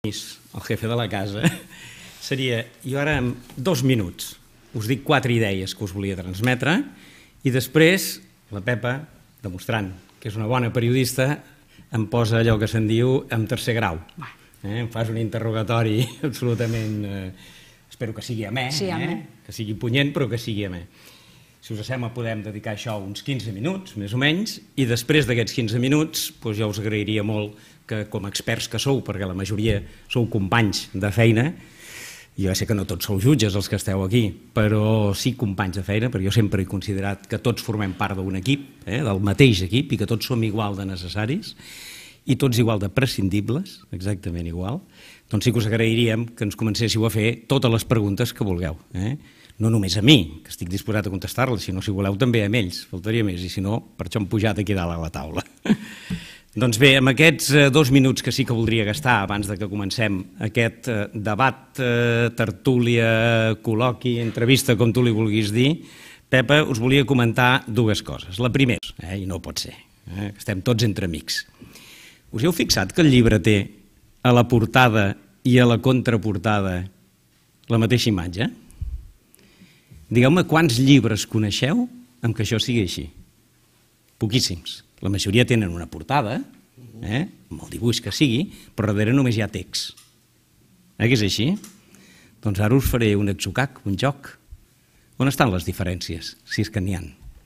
el jefe de la casa, seria, jo ara en 2 minuts us dic 4 idees que us volia transmetre i després la Pepa, demostrant que és una bona periodista, em posa allò que se'n diu en tercer grau. Em fas un interrogatori absolutament, espero que sigui amè, que sigui punyent però que sigui amè. Si us sembla podem dedicar això uns 15 minuts, més o menys, i després d'aquests 15 minuts jo us agrairia molt que com a experts que sou, perquè la majoria sou companys de feina, jo sé que no tots sou jutges els que esteu aquí, però sí companys de feina, perquè jo sempre he considerat que tots formem part d'un equip, del mateix equip, i que tots som igual de necessaris, i tots igual de prescindibles, exactament igual, doncs sí que us agrairíem que ens comencéssiu a fer totes les preguntes que vulgueu. No només a mi, que estic disposat a contestar-les, sinó si voleu també a ells, faltaria més, i si no, per això hem pujat aquí dalt a la taula. Doncs bé, amb aquests 2 minuts que sí que voldria gastar abans de que comencem aquest debat, tertúlia, col·loqui, entrevista, com tu li vulguis dir, Pepa, us volia comentar 2 coses. La primera, i no pot ser, estem tots entre amics. Us heu fixat que el llibre té a la portada i a la contraportada la mateixa imatge? Digueu-me quants llibres coneixeu amb què això sigui així? Poquíssims. La majoria tenen una portada, amb el dibuix que sigui, però darrere només hi ha text. Que és així? Doncs ara us faré un atzucac, un joc. On estan les diferències, si és que n'hi ha?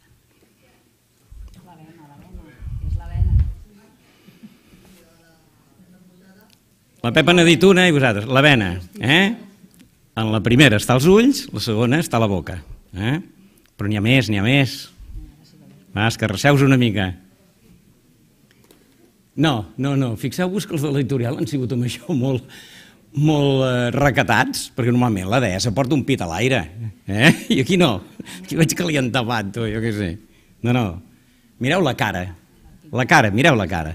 La vena, és la vena. La Pepa n'ha dit una i vosaltres, la vena. En la primera està als ulls, la segona està a la boca. Però n'hi ha més, n'hi ha més. Escarrasseu-vos una mica. No, fixeu-vos que els de l'editorial han sigut amb això molt recatats, perquè normalment la deessa porta un pit a l'aire, i aquí no, aquí veig que li han tapat, jo què sé. No, mireu la cara, mireu la cara.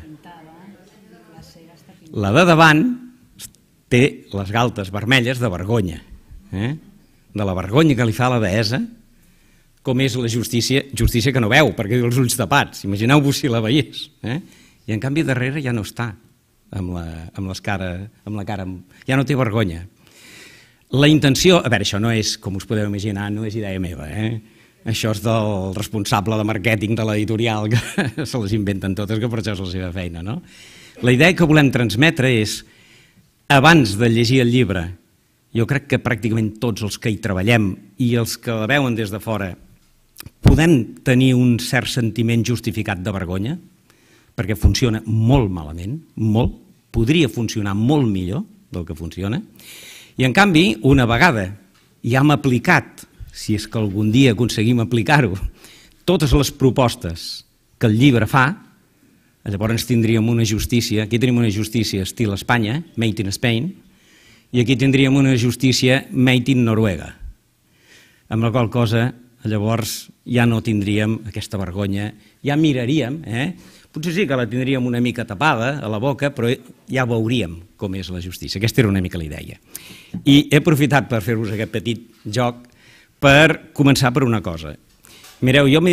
La de davant té les galtes vermelles de vergonya, de la vergonya que li fa a la deessa, com és la justícia que no veu, perquè té els ulls tapats, imagineu-vos si la veiés, i en canvi darrere ja no està, amb la cara, ja no té vergonya. La intenció, a veure, això no és, com us podeu imaginar, no és idea meva, això és del responsable de màrqueting de l'editorial, que se les inventen totes, que per això és la seva feina, no? La idea que volem transmetre és, abans de llegir el llibre, jo crec que pràcticament tots els que hi treballem i els que la veuen des de fora podem tenir un cert sentiment justificat de vergonya, perquè funciona molt malament, podria funcionar molt millor del que funciona, i en canvi, una vegada ja hem aplicat, si és que algun dia aconseguim aplicar-ho, totes les propostes que el llibre fa, llavors tindríem una justícia, aquí tenim una justícia estil Espanya, made in Spain, i aquí tindríem una justícia made in Noruega, amb la qual cosa llavors ja no tindríem aquesta vergonya, ja miraríem, potser sí que la tindríem una mica tapada a la boca, però ja veuríem com és la justícia. Aquesta era una mica la idea. I he aprofitat per fer-vos aquest petit joc per començar per una cosa. Mireu, jo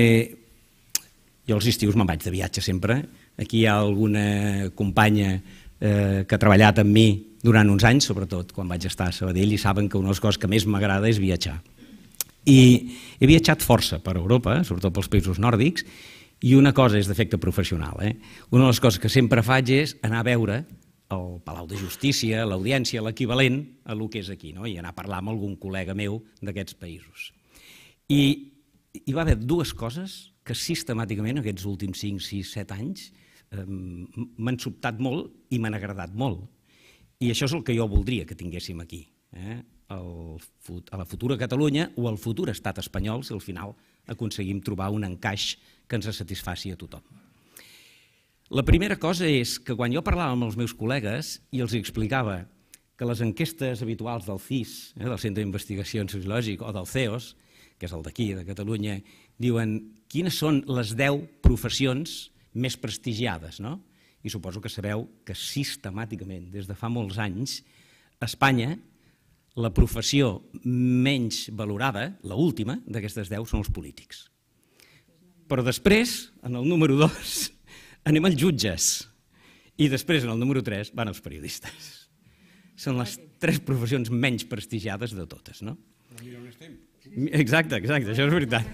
als estius me'n vaig de viatge sempre. Aquí hi ha alguna companya que ha treballat amb mi durant uns anys, sobretot quan vaig estar a Sabadell, i saben que una de les coses que més m'agrada és viatjar. I he viatjat força per Europa, sobretot pels països nòrdics, i una cosa és d'efecte professional. Una de les coses que sempre faig és anar a veure el Palau de Justícia, l'Audiència, l'equivalent a el que és aquí, i anar a parlar amb algun col·lega meu d'aquests països. I hi va haver 2 coses que sistemàticament aquests últims 5, 6, 7 anys m'han sobtat molt i m'han agradat molt. I això és el que jo voldria que tinguéssim aquí, a la futura Catalunya o al futur estat espanyol, si al final aconseguim trobar un encaix que ens satisfaci a tothom. La primera cosa és que quan jo parlava amb els meus col·legues i els explicava que les enquestes habituals del CIS, del Centre d'Investigació Sociològica, o del CEOS, que és el d'aquí, de Catalunya, diuen quines són les 10 professions més prestigiades, no? I suposo que sabeu que sistemàticament, des de fa molts anys, a Espanya, la professió menys valorada, l'última d'aquestes 10, són els polítics. Però després, en el número 2, anem als jutges. I després, en el número 3, van els periodistes. són les 3 professions menys prestigiades de totes, no? Mira on estem. Exacte, això és veritat.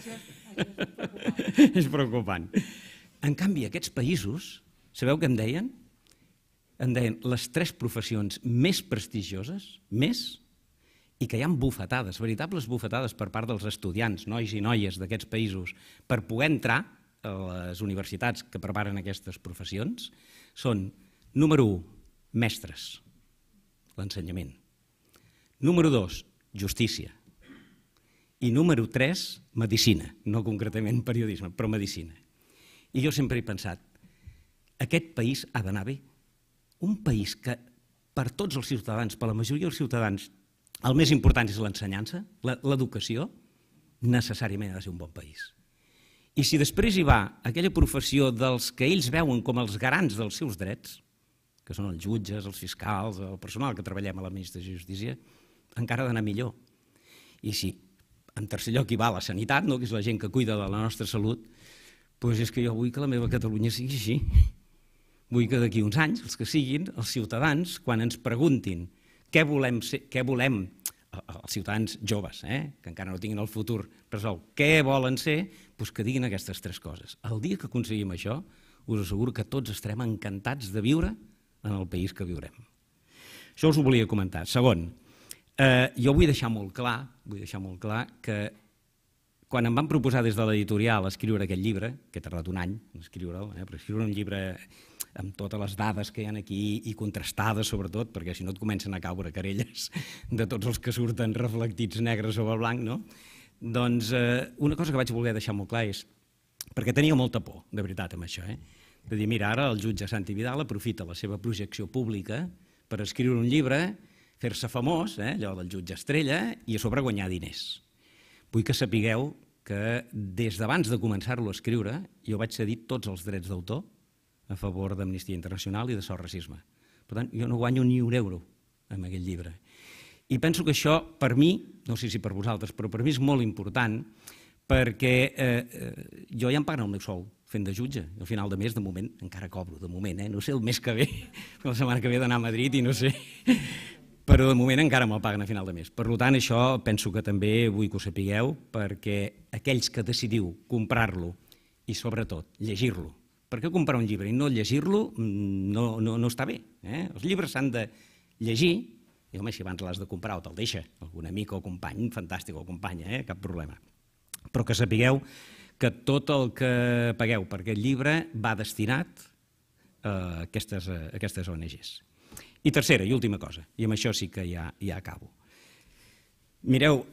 És preocupant. En canvi, aquests països, sabeu què em deien? Em deien les 3 professions més prestigioses, més, i que hi ha bufetades, veritables bufetades per part dels estudiants, nois i noies d'aquests països, per poder entrar a les universitats que preparen aquestes professions, són, número 1, mestres, l'ensenyament. Número 2, justícia. I número 3, medicina, no concretament periodisme, però medicina. I jo sempre he pensat, aquest país ha d'anar bé. Un país que per tots els ciutadans, per la majoria dels ciutadans, el més important és l'ensenyança, l'educació, necessàriament ha de ser un bon país. I si després hi va aquella professió dels que ells veuen com els garants dels seus drets, que són els jutges, els fiscals, el personal que treballem a l'administració de justícia, encara ha d'anar millor. I si en tercer lloc hi va la sanitat, que és la gent que cuida de la nostra salut, doncs és que jo vull que la meva Catalunya sigui així. Vull que d'aquí uns anys, els que siguin, els ciutadans, quan ens preguntin què volem ser, els ciutadans joves, que encara no tinguin el futur resolt, què volen ser, doncs que diguin aquestes 3 coses. El dia que aconseguim això, us asseguro que tots estarem encantats de viure en el país que viurem. Això us ho volia comentar. Segon, jo vull deixar molt clar que quan em van proposar des de l'editorial escriure aquest llibre, que he tardat un any en escriure'l, però escriure un llibre amb totes les dades que hi ha aquí i contrastades sobretot, perquè si no et comencen a caure querelles de tots els que surten reflectits negre sobre blanc, no? Doncs una cosa que vaig voler deixar molt clar és, perquè tenia molta por, de veritat, amb això, de dir, mira, ara el jutge Santi Vidal aprofita la seva projecció pública per escriure un llibre, fer-se famós, allò del jutge estrella, i a sobre guanyar diners. Vull que sapigueu que des d'abans de començar-lo a escriure jo vaig cedir tots els drets d'autor a favor d'Amnistia Internacional i de Sos Racisme. Per tant, jo no guanyo ni un euro amb aquest llibre. I penso que això, per mi, no sé si per vosaltres, però per mi és molt important perquè jo ja em paguen el meu sou fent de jutge. Al final de mes, de moment, encara cobro, de moment, no sé el mes que ve, la setmana que ve d'anar a Madrid i no sé, però de moment encara me'l paguen a final de mes. Per tant, això penso que també vull que ho sapigueu, perquè aquells que decidiu comprar-lo i, sobretot, llegir-lo, perquè comprar un llibre i no llegir-lo no està bé. Els llibres s'han de llegir, i home, si abans l'has de comprar o te'l deixa algun amic o company, fantàstic, o companya, cap problema. Però que sapigueu que tot el que pagueu per aquest llibre va destinat a aquestes ONGs. I tercera i última cosa, i amb això sí que ja acabo. Mireu,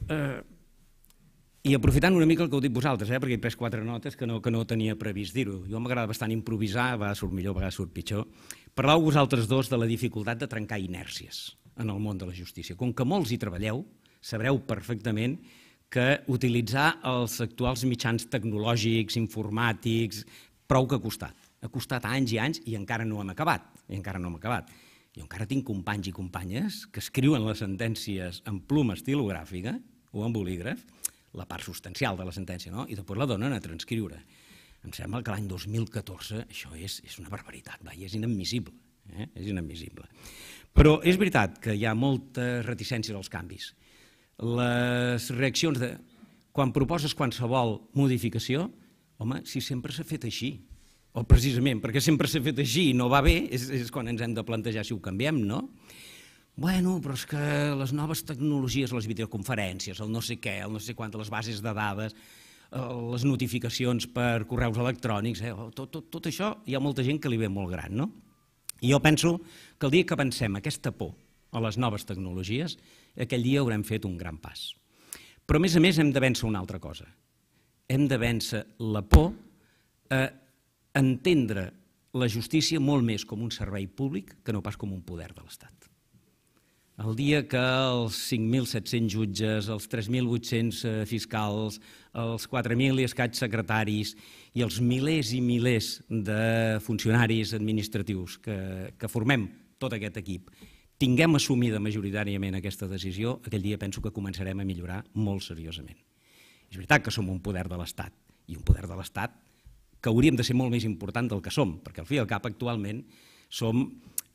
i aprofitant una mica el que heu dit vosaltres, perquè he pres 4 notes que no tenia previst dir-ho. Jo m'agrada bastant improvisar, a vegades surt millor, a vegades surt pitjor. Parleu vosaltres dos de la dificultat de trencar inèrcies en el món de la justícia. Com que molts hi treballeu, sabreu perfectament que utilitzar els actuals mitjans tecnològics, informàtics, prou que ha costat. Ha costat anys i anys i encara no hem acabat. Jo encara tinc companys i companyes que escriuen les sentències en pluma estilogràfica o en bolígraf, la part substancial de la sentència, i després la donen a transcriure. Em sembla que l'any 2014 això és una barbaritat, és inadmissible. És inadmissible. Però és veritat que hi ha molta reticència als canvis. Les reaccions de... Quan proposes qualsevol modificació, home, si sempre s'ha fet així, o precisament perquè sempre s'ha fet així i no va bé, és quan ens hem de plantejar si ho canviem, no? Bueno, però és que les noves tecnologies, les videoconferències, el no sé què, el no sé quant, les bases de dades, les notificacions per correus electrònics, tot això hi ha molta gent que li ve molt gran, no? I jo penso que el dia que avancem aquesta por a les noves tecnologies, aquell dia haurem fet un gran pas. Però a més hem de vèncer una altra cosa. Hem de vèncer la por a entendre la justícia molt més com un servei públic que no pas com un poder de l'Estat. El dia que els 5.700 jutges, els 3.800 fiscals, els 4.000 i escaig secretaris i els milers i milers de funcionaris administratius que formem tot aquest equip tinguem assumida majoritàriament aquesta decisió, aquell dia penso que començarem a millorar molt seriosament. És veritat que som un poder de l'Estat, i un poder de l'Estat que hauríem de ser molt més important del que som, perquè al fi i al cap actualment som,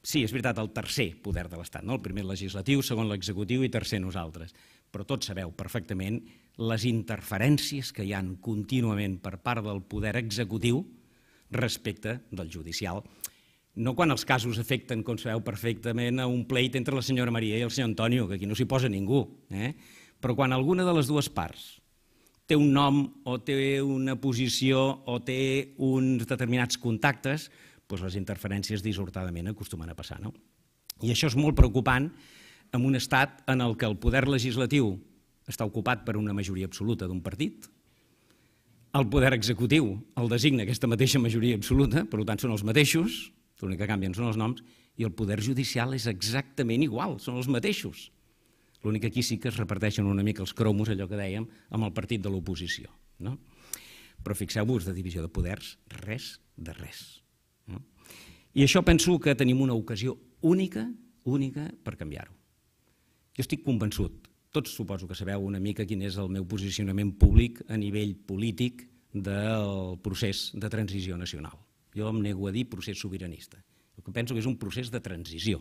sí, és veritat, el tercer poder de l'Estat, no? El primer legislatiu, segon l'executiu i tercer nosaltres. Però tots sabeu perfectament les interferències que hi han contínuament per part del poder executiu respecte del judicial. No quan els casos afecten, com sabeu perfectament, a un pleit entre la senyora Maria i el senyor Antonio, que aquí no s'hi posa ningú, però quan alguna de les dues parts té un nom o té una posició o té uns determinats contactes, doncs les interferències dissortadament acostumen a passar, no? I això és molt preocupant en un estat en el que el poder legislatiu està ocupat per una majoria absoluta d'un partit, el poder executiu el designa aquesta mateixa majoria absoluta, per tant són els mateixos, l'únic que canvien són els noms, i el poder judicial és exactament igual, són els mateixos. L'únic que aquí sí que es reparteixen una mica els cromos, allò que dèiem, amb el partit de l'oposició. No? Però fixeu-vos, de divisió de poders, res de res. No? I això penso que tenim una ocasió única per canviar-ho. Jo estic convençut, tots suposo que sabeu una mica quin és el meu posicionament públic a nivell polític del procés de transició nacional. Jo em nego a dir procés sobiranista. El que penso que és un procés de transició.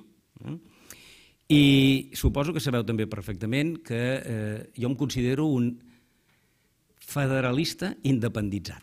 I suposo que sabeu també perfectament que jo em considero un federalista independitzat.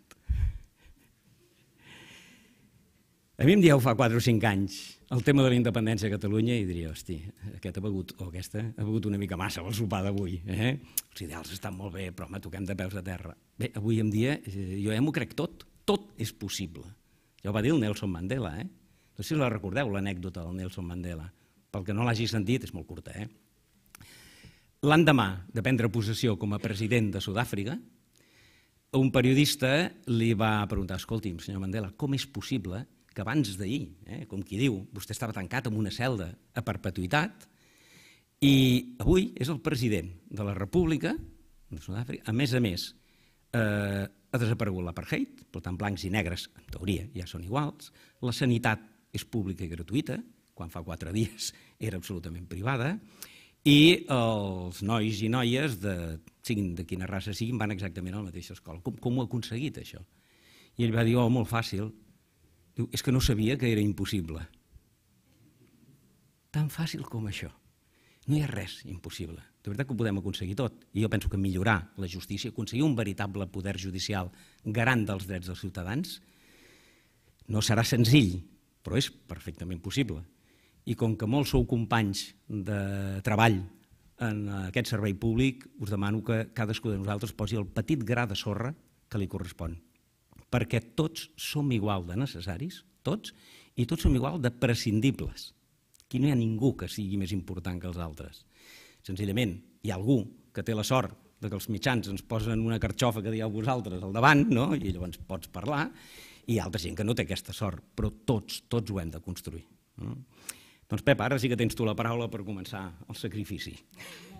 A mi em dieu fa 4 o 5 anys el tema de la independència a Catalunya i diria, hosti, aquest ha begut, o aquesta ha begut una mica massa el sopar d'avui. Els ideals estan molt bé, però home, toquem de peus a terra. Bé, avui en dia jo ja m'ho crec tot és possible. Ja ho va dir el Nelson Mandela, No sé si la recordeu, l'anècdota del Nelson Mandela. Pel que no l'hagi sentit, és molt curta, L'endemà de prendre possessió com a president de Sud-àfrica, un periodista li va preguntar, escolti'm, senyor Mandela, com és possible que abans d'ahir, com qui diu, vostè estava tancat en una celda a perpetuïtat i avui és el president de la República de Sud-àfrica, a més, ha desaparegut l'apartheid, per tant, blancs i negres, en teoria, ja són iguals, la sanitat és pública i gratuïta, quan fa 4 dies era absolutament privada, i els nois i noies, siguin de quina raça siguin, van exactament a la mateixa escola. Com ho ha aconseguit, això? I ell va dir, molt fàcil. Diu, és que no sabia que era impossible. Tan fàcil com això. No hi ha res impossible. De veritat que ho podem aconseguir tot. I jo penso que millorar la justícia, aconseguir un veritable poder judicial garant dels drets dels ciutadans, no serà senzill, però és perfectament possible. I com que molts sou companys de treball en aquest servei públic, us demano que cadascú de nosaltres posi el petit gra de sorra que li correspon. Perquè tots som igual de necessaris, tots, i tots som igual de prescindibles. Aquí no hi ha ningú que sigui més important que els altres. Senzillament, hi ha algú que té la sort que els mitjans ens posen una carxofa que dieu vosaltres al davant, i llavors pots parlar, i hi ha altra gent que no té aquesta sort, però tots ho hem de construir. Doncs Pep, ara sí que tens tu la paraula per començar el sacrifici.